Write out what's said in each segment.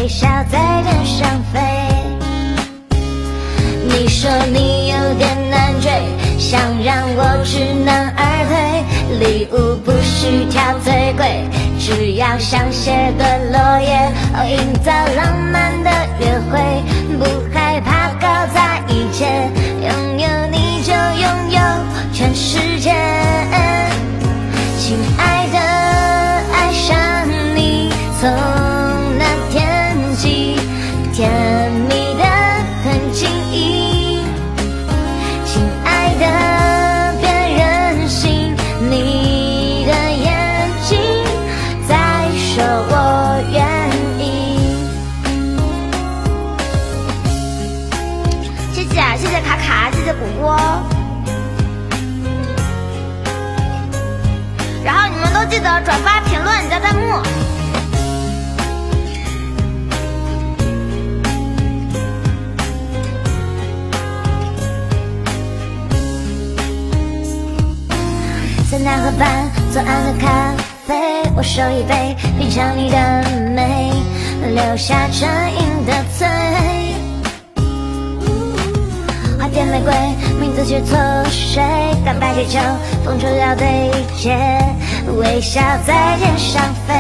笑在天上飞。你说你有点难追，想让我知难而退，礼物不需挑最贵，只要香榭的落叶，营造浪漫的约会，不害怕搞砸一切，拥有你就拥有全世界。亲爱的，爱上你从那天起，甜蜜的很轻易。亲爱的，别任性，你的眼睛在说我愿意。谢谢，谢谢卡卡，谢谢果果。然后你们都记得转发、评论、加弹幕。在那河畔左岸的咖啡，我手一杯，品尝你的美，留下唇印的醉。花店玫瑰，名字却错谁？干白气球，风车要对接，微笑在天上飞。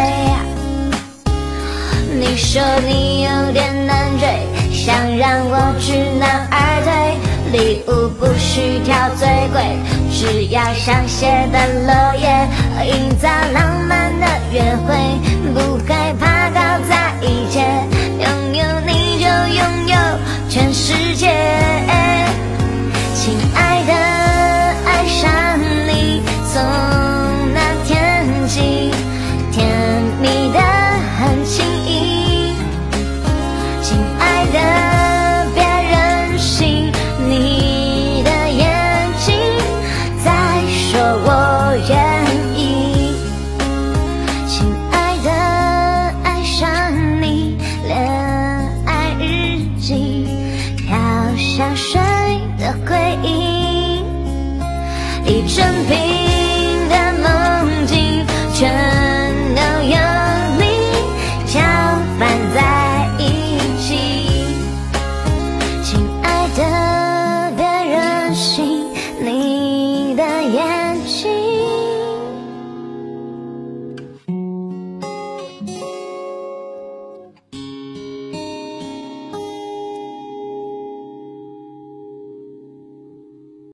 你说你有点难追，想让我知难而退，礼物不需挑最贵，只要香榭的落叶，营造浪漫的约会，不害怕搞砸一切，拥有你就拥有全世界。亲爱的，爱上你从那天起，甜蜜的很轻易。亲爱的，别任性，你的眼睛在说我愿意。亲爱的，爱上你，恋爱日记飘下水。